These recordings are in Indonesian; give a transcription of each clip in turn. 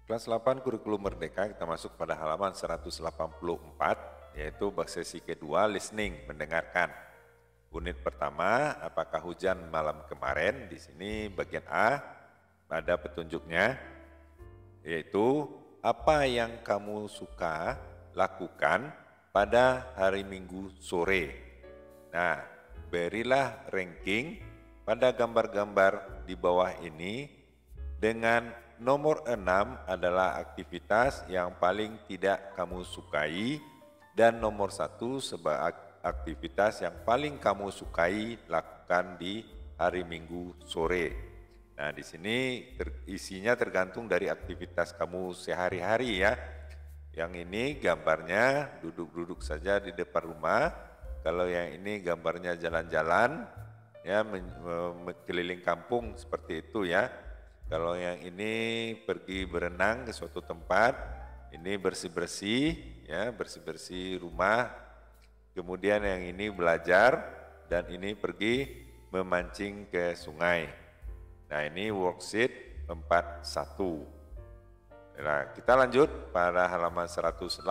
Kelas 8 Kurikulum Merdeka, kita masuk pada halaman 184, yaitu sesi kedua, listening, mendengarkan. Unit pertama, apakah hujan malam kemarin? Di sini bagian A, ada petunjuknya, yaitu apa yang kamu suka lakukan pada hari Minggu sore. Nah, berilah ranking pada gambar-gambar di bawah ini dengan nomor 6 adalah aktivitas yang paling tidak kamu sukai dan nomor 1 sebagai aktivitas yang paling kamu sukai lakukan di hari Minggu sore. Nah, di sini isinya tergantung dari aktivitas kamu sehari-hari ya. Yang ini gambarnya duduk-duduk saja di depan rumah. Kalau yang ini gambarnya jalan-jalan ya, keliling kampung seperti itu ya. Kalau yang ini pergi berenang ke suatu tempat, ini bersih-bersih ya, bersih-bersih rumah. Kemudian yang ini belajar dan ini pergi memancing ke sungai. Nah, ini worksheet 41. Nah, kita lanjut pada halaman 185.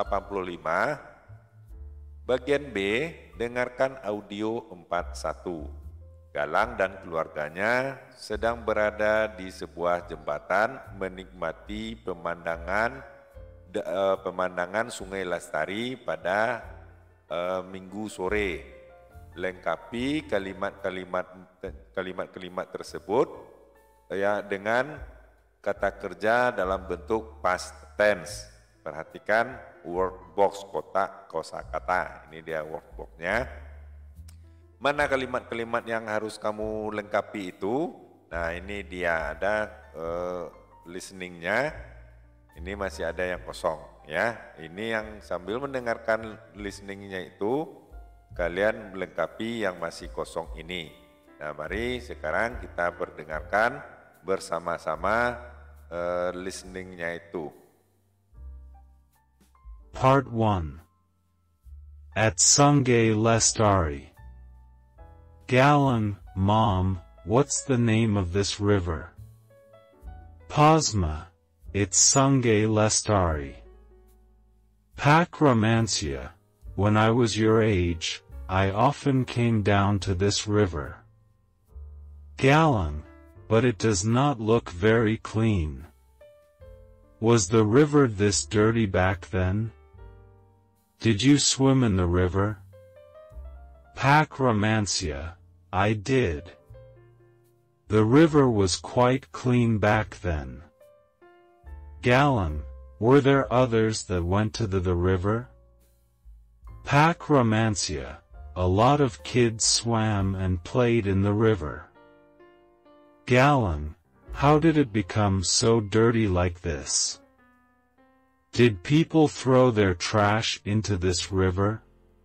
Bagian B, dengarkan audio 41. Galang dan keluarganya sedang berada di sebuah jembatan menikmati pemandangan Sungai Lestari pada Minggu sore. Lengkapi kalimat-kalimat tersebut ya dengan kata kerja dalam bentuk past tense. Perhatikan workbox kotak kosakata. Ini dia workboxnya. Mana kalimat-kalimat yang harus kamu lengkapi itu? Nah, ini dia ada listeningnya. Ini masih ada yang kosong ya. Ini yang sambil mendengarkan listeningnya itu kalian melengkapi yang masih kosong ini. Nah, mari sekarang kita berdengarkan bersama-sama listeningnya itu. Part 1. At Sungai Lestari. Galang, Mom, what's the name of this river? Pasma, it's Sungai Lestari. Pakramansia, when I was your age, I often came down to this river. Galang, but it does not look very clean. Was the river this dirty back then? Did you swim in the river? Pakramansia, I did. The river was quite clean back then. Galang, were there others that went to the river? Pakramansia, a lot of kids swam and played in the river. Galang, how did it become so dirty like this? Did people throw their trash into this river?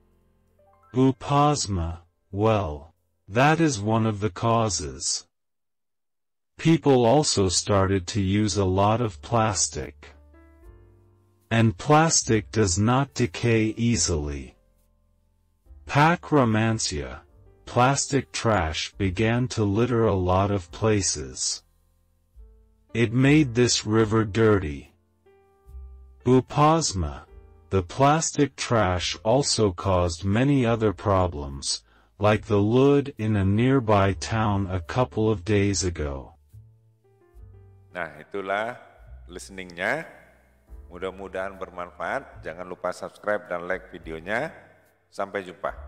Upasma, well, that is one of the causes. People also started to use a lot of plastic. And plastic does not decay easily. Pakramansia, plastic trash began to litter a lot of places. It made this river dirty. Upasma, the plastic trash also caused many other problems, like the flood in a nearby town a couple of days ago. Nah, itulah listeningnya. Mudah-mudahan bermanfaat. Jangan lupa subscribe dan like videonya. Sampai jumpa.